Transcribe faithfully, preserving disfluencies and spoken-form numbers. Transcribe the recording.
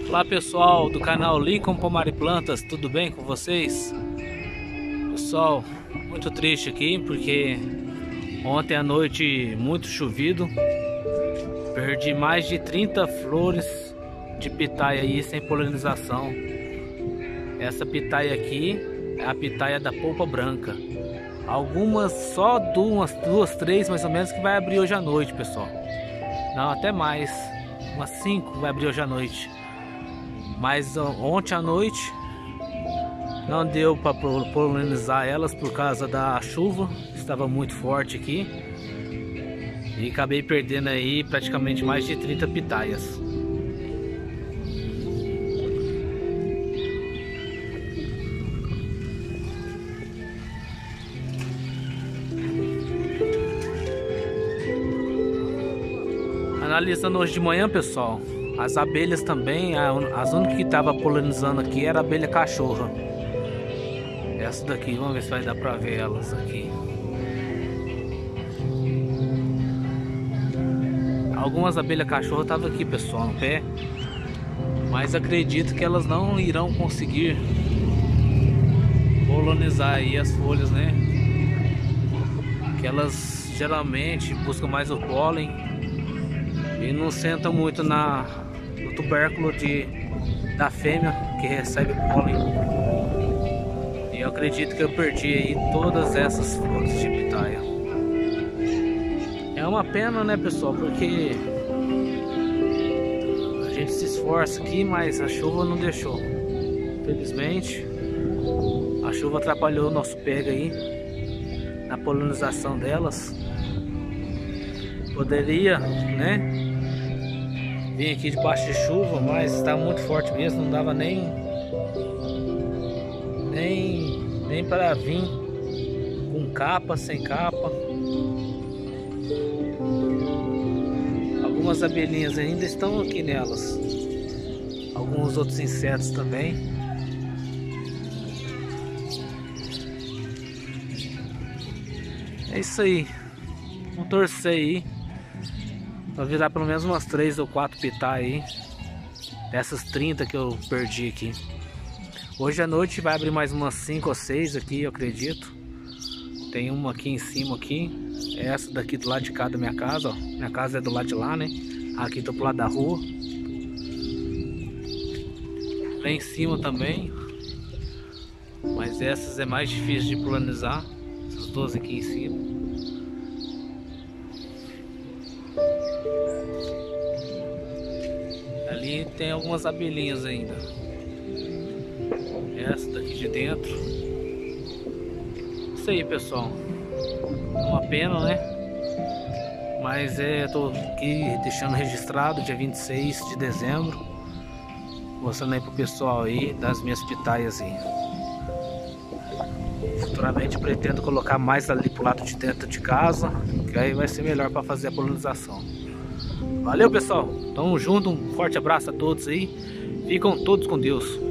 Olá pessoal do canal Lincoln Pomar e Plantas, tudo bem com vocês? Pessoal, muito triste aqui porque ontem à noite muito chovido, perdi mais de trinta flores de pitaia aí sem polinização. Essa pitaia aqui é a pitaia da polpa branca. Algumas, só duas, duas, três mais ou menos que vai abrir hoje à noite, pessoal. Não, até mais, umas cinco vai abrir hoje à noite. Mas ontem à noite não deu para polinizar elas por causa da chuva, estava muito forte aqui. E acabei perdendo aí praticamente mais de trinta pitaias. Analisando hoje de manhã, pessoal, as abelhas também, as únicas que estavam polinizando aqui era a abelha cachorra. Essa daqui, vamos ver se vai dar pra ver elas aqui. Algumas abelhas cachorra estavam aqui, pessoal, no pé. Mas acredito que elas não irão conseguir polinizar aí as folhas, né? Que elas geralmente buscam mais o pólen e não sentam muito na, no tubérculo de, da fêmea que recebe o pólen. E eu acredito que eu perdi aí todas essas flores de pitaia. É uma pena, né, pessoal, porque a gente se esforça aqui, mas a chuva não deixou. Infelizmente, a chuva atrapalhou o nosso pega aí na polinização delas. Poderia, né, vim aqui debaixo de chuva, mas está muito forte mesmo, não dava nem nem nem para vir com capa, sem capa. Algumas abelhinhas ainda estão aqui nelas, alguns outros insetos também. É isso aí, vamos torcer aí pra virar pelo menos umas três ou quatro pitaias aí, dessas trinta que eu perdi aqui. Hoje à noite vai abrir mais umas cinco ou seis aqui, eu acredito. Tem uma aqui em cima aqui, essa daqui do lado de cá da minha casa, ó. Minha casa é do lado de lá, né? Aqui tô pro lado da rua. Lá em cima também. Mas essas é mais difícil de polinizar, essas duas aqui em cima. Ali tem algumas abelhinhas ainda. Essa daqui de dentro. Isso aí, pessoal. É uma pena, né? Mas é, tô aqui deixando registrado dia vinte e seis de dezembro. Mostrando aí pro pessoal aí das minhas pitaias aí. Futuramente pretendo colocar mais ali pro lado de dentro de casa, que aí vai ser melhor para fazer a polinização. Valeu, pessoal, tamo junto, um forte abraço a todos aí, ficam todos com Deus.